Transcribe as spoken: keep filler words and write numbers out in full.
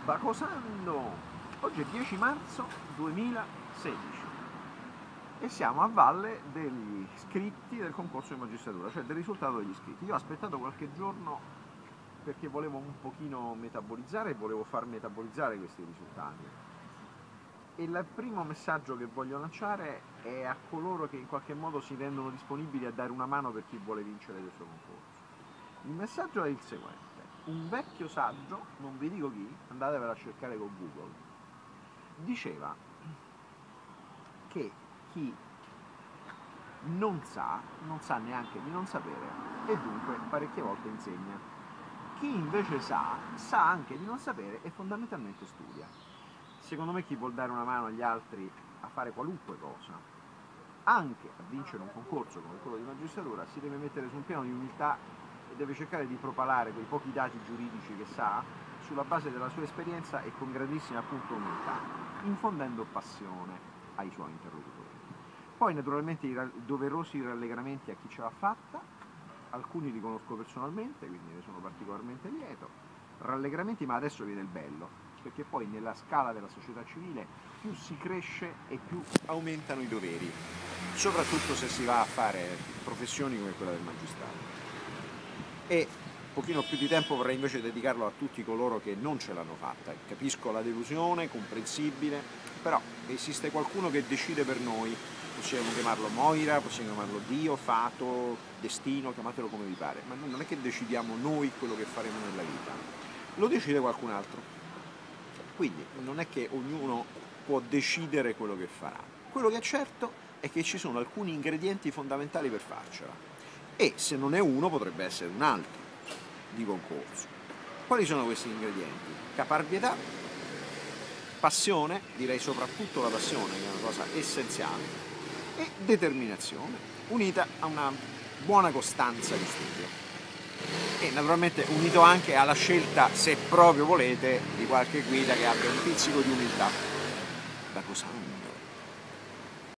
Bacosando! Oggi è dieci marzo duemilasedici e siamo a valle degli iscritti del concorso di magistratura, cioè del risultato degli iscritti. Io ho aspettato qualche giorno perché volevo un pochino metabolizzare e volevo far metabolizzare questi risultati. E il primo messaggio che voglio lanciare è a coloro che in qualche modo si rendono disponibili a dare una mano per chi vuole vincere questo concorso. Il messaggio è il seguente: un vecchio saggio, non vi dico chi, andatevela a cercare con Google, diceva che chi non sa, non sa neanche di non sapere e dunque parecchie volte insegna. Chi invece sa, sa anche di non sapere e fondamentalmente studia. Secondo me chi vuol dare una mano agli altri a fare qualunque cosa, anche a vincere un concorso come quello di magistratura, si deve mettere su un piano di umiltà e deve cercare di propalare quei pochi dati giuridici che sa sulla base della sua esperienza e con grandissima appunto umiltà, infondendo passione ai suoi interlocutori. Poi naturalmente i doverosi rallegramenti a chi ce l'ha fatta, alcuni li conosco personalmente, quindi ne sono particolarmente lieto, rallegramenti, ma adesso viene il bello, perché poi nella scala della società civile più si cresce e più aumentano i doveri, soprattutto se si va a fare professioni come quella del magistrato. E un pochino più di tempo vorrei invece dedicarlo a tutti coloro che non ce l'hanno fatta. Capisco la delusione, comprensibile, però esiste qualcuno che decide per noi, possiamo chiamarlo Moira, possiamo chiamarlo Dio, Fato, Destino, chiamatelo come vi pare, ma non è che decidiamo noi quello che faremo nella vita, lo decide qualcun altro. Quindi non è che ognuno può decidere quello che farà. Quello che è certo è che ci sono alcuni ingredienti fondamentali per farcela. E se non è uno potrebbe essere un altro di concorso. Quali sono questi ingredienti? Caparbietà, passione, direi soprattutto la passione, che è una cosa essenziale, e determinazione, unita a una buona costanza di studio. E naturalmente unito anche alla scelta, se proprio volete, di qualche guida che abbia un pizzico di umiltà. Bacosando.